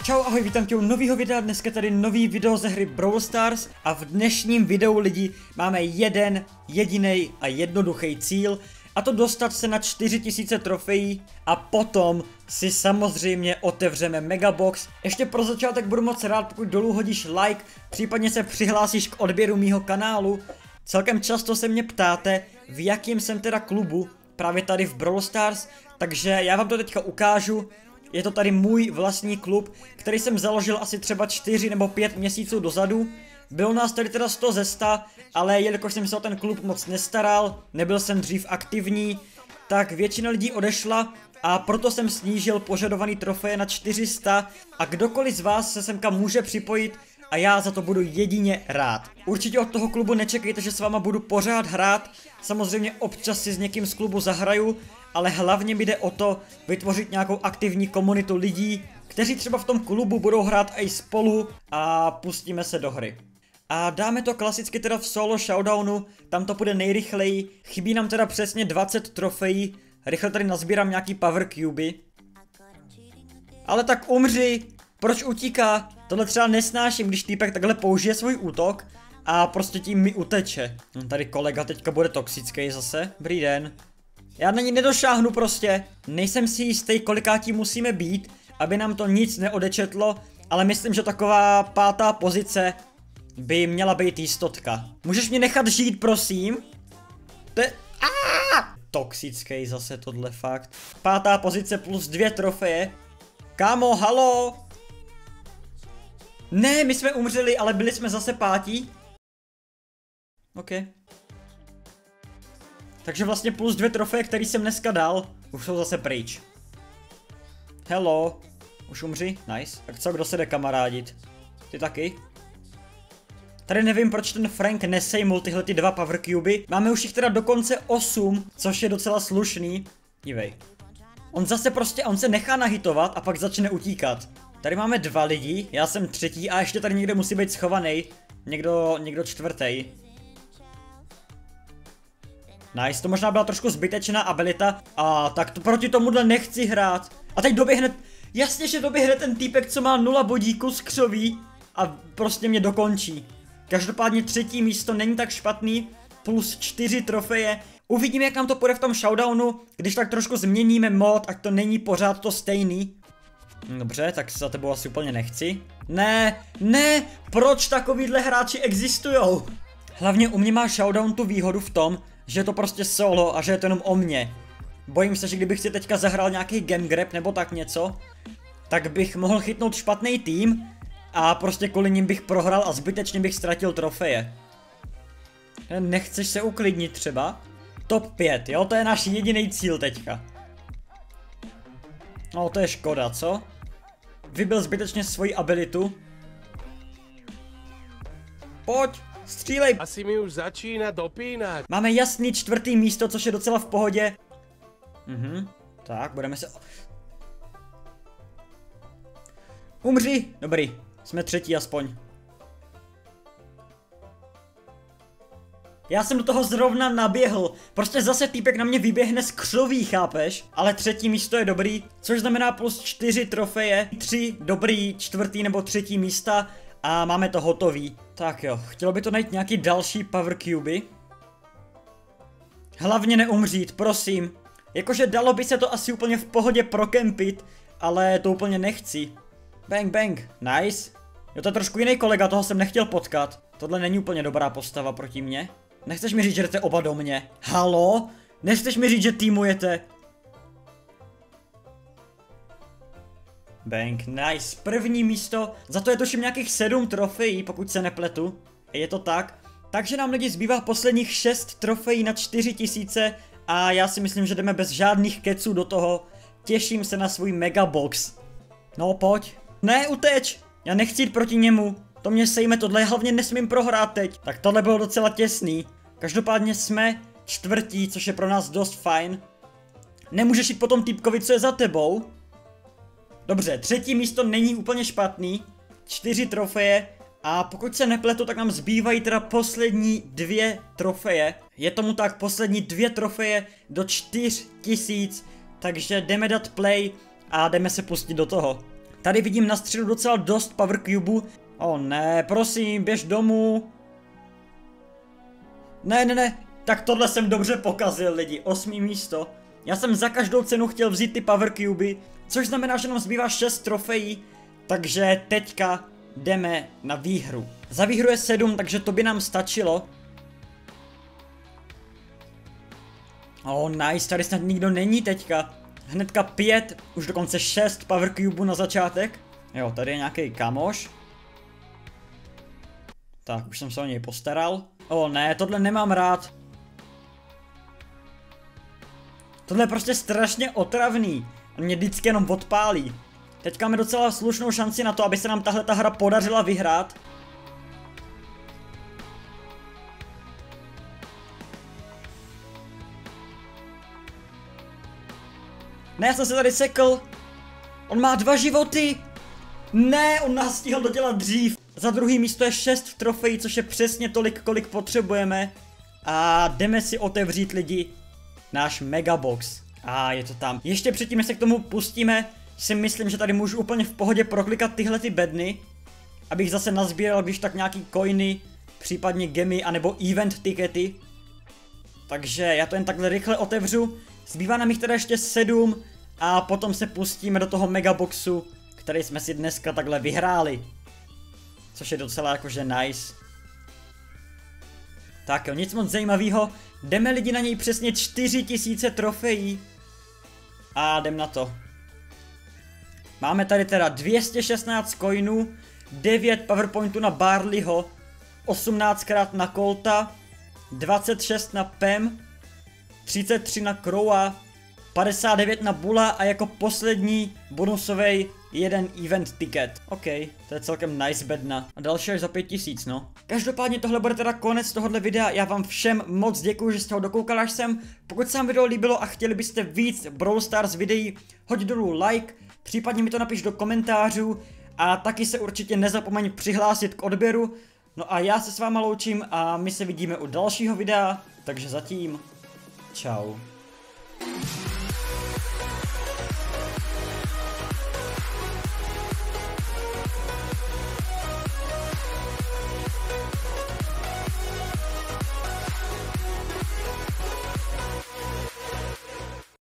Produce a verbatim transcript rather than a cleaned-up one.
Čau, ahoj, vítám tě u nového videa, dneska tady nový video ze hry Brawl Stars a v dnešním videu lidi máme jeden jediný a jednoduchý cíl, a to dostat se na čtyři tisíce trofejí a potom si samozřejmě otevřeme Megabox. Ještě pro začátek budu moc rád, pokud dolů hodíš like, případně se přihlásíš k odběru mýho kanálu. Celkem často se mě ptáte, v jakém jsem teda klubu, právě tady v Brawl Stars, takže já vám to teďka ukážu. Je to tady můj vlastní klub, který jsem založil asi třeba čtyři nebo pět měsíců dozadu. Bylo nás tady teda sto ze sta, ale jelikož jsem se o ten klub moc nestaral, nebyl jsem dřív aktivní, tak většina lidí odešla a proto jsem snížil požadovaný trofeje na čtyři sta a kdokoliv z vás se semka může připojit a já za to budu jedině rád. Určitě od toho klubu nečekejte, že s váma budu pořád hrát, samozřejmě občas si s někým z klubu zahraju, ale hlavně mi jde o to vytvořit nějakou aktivní komunitu lidí, kteří třeba v tom klubu budou hrát i spolu a pustíme se do hry. A dáme to klasicky teda v solo showdownu, tam to půjde nejrychleji, chybí nám teda přesně dvacet trofejí, rychle tady nazbírám nějaký power cuby. Ale tak umři, proč utíká? Tohle třeba nesnáším, když týpek takhle použije svůj útok a prostě tím mi uteče. Tady kolega teďka bude toxický zase, dobrý den. Já na ní nedošáhnu prostě, nejsem si jistý, kolikátí musíme být, aby nám to nic neodečetlo, ale myslím, že taková pátá pozice by měla být jistotka. Můžeš mě nechat žít, prosím? To je... Aaaa! Toxický zase tohle fakt. Pátá pozice plus dvě trofeje. Kámo, halo? Ne, my jsme umřeli, ale byli jsme zase pátí. OK. Takže vlastně plus dvě trofeje, který jsem dneska dal, už jsou zase pryč. Hello. Už umři? Nice. Tak co, kdo se jde kamarádit? Ty taky? Tady nevím, proč ten Frank nesejmul tyhle ty dva power cuby. Máme už jich teda dokonce osm, což je docela slušný. Dívej. On zase prostě, on se nechá nahitovat a pak začne utíkat. Tady máme dva lidi, já jsem třetí a ještě tady někde musí být schovaný. Někdo, někdo čtvrtý. Nice, to možná byla trošku zbytečná abilita. A tak to proti tomuhle nechci hrát. A teď doběhne, jasně, že doběhne ten týpek, co má nula bodíku z křoví a prostě mě dokončí. Každopádně třetí místo není tak špatný, plus čtyři trofeje. Uvidíme, jak nám to půjde v tom showdownu, když tak trošku změníme mod, ať to není pořád to stejný. Dobře, tak za tebou asi úplně nechci. Ne, ne, proč takovýhle hráči existujou? Hlavně u mě má showdown tu výhodu v tom, že je to prostě solo a že je to jenom o mně. Bojím se, že kdybych si teďka zahrál nějaký game grab nebo tak něco, tak bych mohl chytnout špatný tým a prostě kvůli ním bych prohrál a zbytečně bych ztratil trofeje. Nechceš se uklidnit třeba? Top pět, jo, to je náš jediný cíl teďka. No, to je škoda, co? Vybil zbytečně svoji abilitu. Pojď, střílej. Asi mi už začíná dopínat. Máme jasný čtvrtý místo, což je docela v pohodě. Mhm, tak, budeme se... Umři, dobrý, jsme třetí aspoň. Já jsem do toho zrovna naběhl, prostě zase týpek na mě vyběhne z křoví, chápeš? Ale třetí místo je dobrý, což znamená plus čtyři trofeje, tři dobrý čtvrtý nebo třetí místa a máme to hotový. Tak jo, chtělo by to najít nějaký další power cuby. Hlavně neumřít, prosím. Jakože dalo by se to asi úplně v pohodě prokempit, ale to úplně nechci. Bang bang, nice. Jo, to je trošku jiný kolega, toho jsem nechtěl potkat. Tohle není úplně dobrá postava proti mně. Nechceš mi říct, že jdete oba do mě? Halo? Nechceš mi říct, že týmujete? Bang, nice. První místo. Za to je tuším nějakých sedm trofejí, pokud se nepletu. Je to tak. Takže nám lidi zbývá posledních šest trofejí na čtyři tisíce a já si myslím, že jdeme bez žádných keců do toho. Těším se na svůj Megabox. No pojď. Ne, uteč. Já nechci jít proti němu. To mě sejme, tohle hlavně nesmím prohrát teď. Tak tohle bylo docela těsný. Každopádně jsme čtvrtí, což je pro nás dost fajn. Nemůžeš jít po tom týpkovi, co je za tebou. Dobře, třetí místo není úplně špatný. Čtyři trofeje. A pokud se nepletu, tak nám zbývají teda poslední dvě trofeje. Je tomu tak, poslední dvě trofeje do čtyř tisíc. Takže jdeme dát play a jdeme se pustit do toho. Tady vidím na středu docela dost Power Cubů. O ne, prosím, běž domů. Ne, ne, ne, tak tohle jsem dobře pokazil lidi, osmý místo. Já jsem za každou cenu chtěl vzít ty Power Cuby, což znamená, že nám zbývá šest trofejí, takže teďka jdeme na výhru. Za výhru je sedm, takže to by nám stačilo. Oh nice, tady snad nikdo není teďka. Hnedka pět, už dokonce šest Power Cubů na začátek. Jo, tady je nějaký kamoš. Tak, už jsem se o něj postaral. O ne, tohle nemám rád. Tohle je prostě strašně otravný. On mě vždycky jenom odpálí. Teďka máme docela slušnou šanci na to, aby se nám tahle ta hra podařila vyhrát. Ne, já jsem se tady sekl. On má dva životy. Ne, on nás stihl dodělat dřív. Za druhý místo je šest trofejí, což je přesně tolik, kolik potřebujeme. A jdeme si otevřít lidi náš megabox. A je to tam. Ještě předtím, než se k tomu pustíme, si myslím, že tady můžu úplně v pohodě proklikat tyhle ty bedny. Abych zase nazbíral, když tak nějaký coiny, případně gemy, anebo event tikety. Takže já to jen takhle rychle otevřu. Zbývá nám jich teda ještě sedm a potom se pustíme do toho megaboxu, který jsme si dneska takhle vyhráli. Což je docela jakože nice. Tak jo, nic moc zajímavého. Jdeme lidi na něj přesně čtyři tisíce trofejí. A jdem na to. Máme tady teda dvě stě šestnáct coinů, devět powerpointů na Barleyho, osmnáctkrát na Colta, dvacet šest na Pam, třicet tři na Crowa, padesát devět na Bulla a jako poslední bonusový jeden event ticket. OK, to je celkem nice bedna. A další až za pět tisíc, no. Každopádně tohle bude teda konec tohohle videa. Já vám všem moc děkuju, že jste ho dokoukali až sem. Pokud se vám video líbilo a chtěli byste víc Brawl Stars videí, hoď dolů like, případně mi to napiš do komentářů a taky se určitě nezapomeň přihlásit k odběru. No a já se s váma loučím a my se vidíme u dalšího videa, takže zatím čau.